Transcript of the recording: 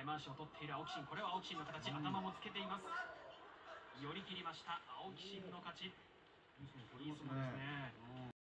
前回しを取っている青木真。これは青木真の形、頭もつけています。寄り切りました青木真の勝ち。いい相撲ですね。